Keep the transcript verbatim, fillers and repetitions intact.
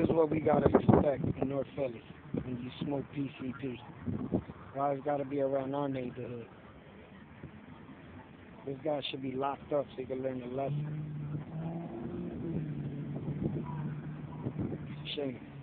is what we gotta expect in North Philly when you smoke P C P. Why it's gotta be around our neighborhood? This guy should be locked up so he can learn a lesson. Shame.